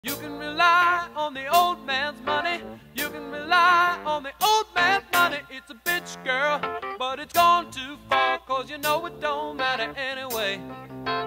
You can rely on the old man's money. You can rely on the old man's money. It's a bitch, girl, but it's gone too far, 'cause you know it don't matter anyway.